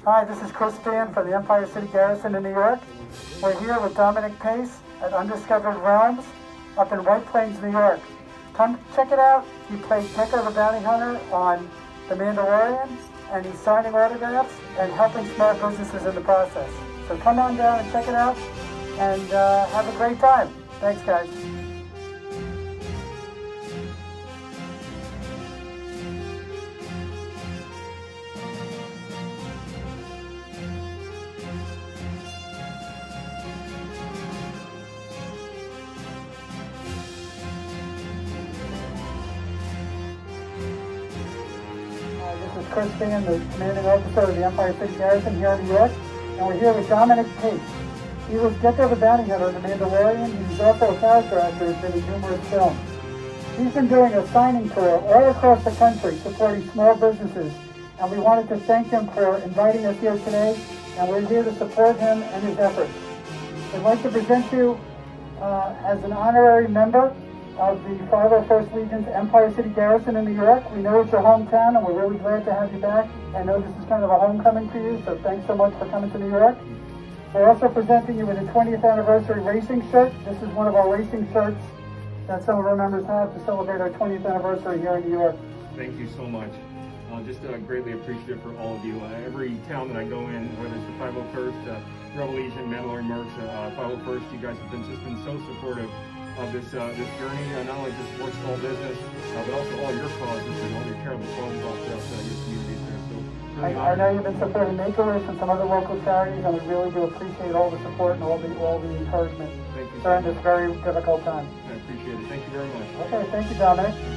Hi, this is Chris Fan from the Empire City Garrison in New York. We're here with Dominic Pace at Undiscovered Realms up in White Plains, New York. Come check it out. He played Decker the Bounty Hunter on The Mandalorian, and he's signing autographs and helping small businesses in the process. So come on down and check it out, and have a great time. Thanks, guys. This is Chris Fan, the commanding officer of the Empire City Garrison here in New York, and we're here with Dominic Pace. He was Decker the Bounty Hunter in The Mandalorian. He's also a character actor who's been in numerous films. He's been doing a signing tour all across the country supporting small businesses, and we wanted to thank him for inviting us here today, and we're here to support him and his efforts. I'd like to present you as an honorary member of the 501st Legion's Empire City Garrison in New York. We know it's your hometown, and we're really glad to have you back. I know this is kind of a homecoming for you, so thanks so much for coming to New York. We're also presenting you with a 20th anniversary racing shirt. This is one of our racing shirts that some of our members have to celebrate our 20th anniversary here in New York. Thank you so much. Just greatly appreciative for all of you. Every town that I go in, whether it's the 501st, Rebel Legion, Mandalorian Mercs, 501st, you guys have just been so supportive of this journey, not only to support small business, but also all your causes and all your terrible causes out there in your communities there. So, really I know you've been supporting Make-A-Wish and some other local charities, and we really do appreciate all the support and all the encouragement during this very difficult time. I appreciate it. Thank you very much. Okay, thank you, Dominic.